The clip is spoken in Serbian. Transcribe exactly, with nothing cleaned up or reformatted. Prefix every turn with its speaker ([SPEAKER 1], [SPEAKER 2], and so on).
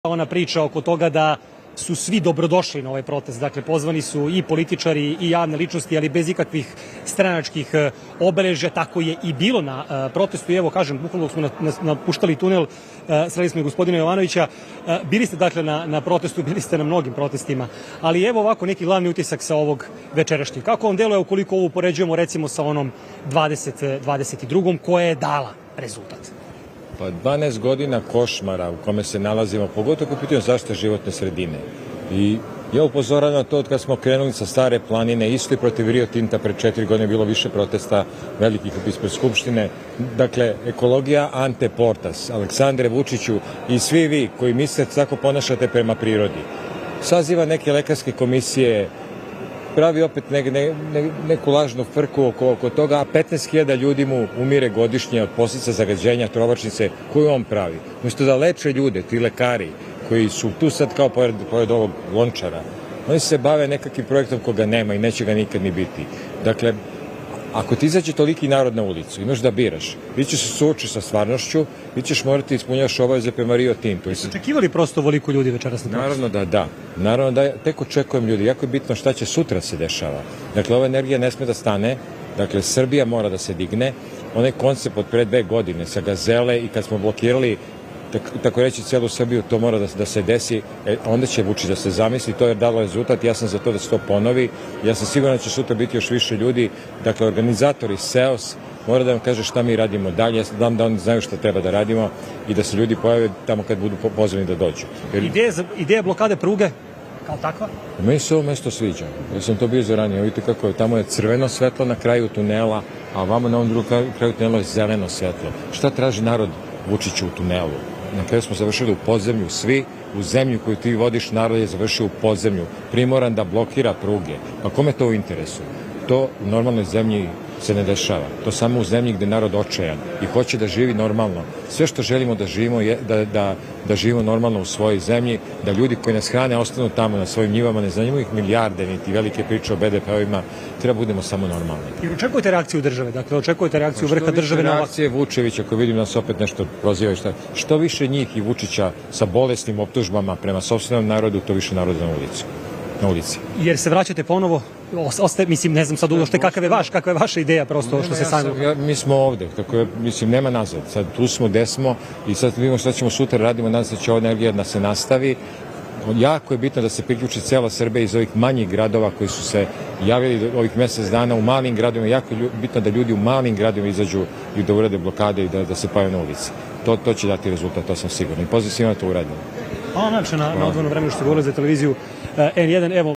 [SPEAKER 1] Ona priča oko toga da su svi dobrodošli na ovaj protest. Dakle, pozvani su i političari i javne ličnosti, ali bez ikakvih stranačkih obeležja. Tako je i bilo na protestu. I evo, kažem, bukvalno smo napuštali tunel, sreli smo i gospodina Jovanovića. Bili ste, dakle, na, na protestu, bili ste na mnogim protestima. Ali evo ovako neki glavni utisak sa ovog večerašnjeg. Kako vam deluje ukoliko ovo upoređujemo recimo sa onom dvadeset dvadeset drugom koja je dala rezultat?
[SPEAKER 2] Pa dvanaest godina košmara u kome se nalazimo, pogotovo po pitanju zaštite životne sredine. I ja upozoravam na to od kad smo krenuli sa Stare planine, isto i protiv Rio Tinta pre četiri godine bilo više protesta velikih ispred Skupštine. Dakle, ekologija ante portas, Aleksandre Vučiću i svi vi koji mislite tako ponašate prema prirodi. Saziva neke lekarske komisije, pravi opet ne, ne, ne, neku lažnu frku oko, oko toga, a petnaest hiljada ljudi mu umire godišnje od posljedica zagađenja trovačnice koju on pravi. Umjesto da leče ljude, ti lekari koji su tu sad kao pored, pored ovog lončara, oni se bave nekakvim projektom koga nema i neće ga nikad ni biti. Dakle, ako ti izađe toliki narod na ulicu, imaš da biraš, ti ćeš se suočiti sa stvarnošću, ti ćeš morati ispunjavaš obaveze prema Rio Tintu.
[SPEAKER 1] Jeste očekivali prosto ovoliko ljudi večeras na protestu?
[SPEAKER 2] Naravno da da. Naravno da tek očekujem ljudi. Jako je bitno šta će sutra se dešava. Dakle, ova energija ne sme da stane. Dakle, Srbija mora da se digne. Onaj koncept od pre dve godine sa Gazele i kad smo blokirali tako reći celu Srbiju, to mora da, da se desi, e, onda će Vučić da se zamisli, to je dalo rezultat, ja sam za to da se to ponovi, ja sam siguran da će sutra biti još više ljudi, dakle organizatori SEOS mora da vam kaže šta mi radimo dalje, ja znam da oni znaju šta treba da radimo i da se ljudi pojave tamo kad budu pozvani da dođu.
[SPEAKER 1] Jer... Ideja, ideja blokade pruge kao takva?
[SPEAKER 2] Meni se ovo mesto sviđa, ja sam to bio za ranije, vidite kako je, tamo je crveno svetlo na kraju tunela, a vamo na ovom drugom kraju tunela je zeleno svetlo. Šta traži narod Vučiću u tunelu? Na kraju smo završili u podzemlju, svi u zemlju koju ti vodiš, narod je završio u podzemlju, primoran da blokira pruge. Pa kome to u interesu? To u normalnoj zemlji se ne dešava. To samo u zemlji gde narod očajan i hoće da živi normalno. Sve što želimo da živimo je da, da, da živimo normalno u svojoj zemlji, da ljudi koji nas hrane ostanu tamo na svojim njivama, ne zanimaju ih milijarde, niti velike priče o be de pe-ovima, treba budemo samo normalni.
[SPEAKER 1] Jer očekujete reakciju države, dakle očekujete reakciju vrha države na ovak...
[SPEAKER 2] reakcije Vučevića, ako vidim nas opet nešto prozivaju, šta, što više njih i Vučića sa bolesnim optužbama prema sopstvenom narodu, to više naroda na ulici. Na ulici.
[SPEAKER 1] Jer se vraćate ponovo, ostaje, mislim, ne znam sad uopšte kakav je vaš, kakva je vaša ideja prosto
[SPEAKER 2] ne,
[SPEAKER 1] što se
[SPEAKER 2] ja
[SPEAKER 1] sami...
[SPEAKER 2] sam, ja, mi smo ovde, tako je, mislim, nema nazad, sad tu smo, gde smo i sad vidimo šta ćemo sutra radimo, nadam se da će ova energija da se nastavi. Jako je bitno da se priključi cela Srbija iz ovih manjih gradova koji su se javili ovih mesec dana u malim gradovima, jako je bitno da ljudi u malim gradovima izađu i da urade blokade i da, da se pojave na ulici. To, to će dati rezultat, to sam siguran. I poziv svima to uradimo.
[SPEAKER 1] Hvala najlepše na, na odvornom vremenu što ste govorili za televiziju en jedan, evo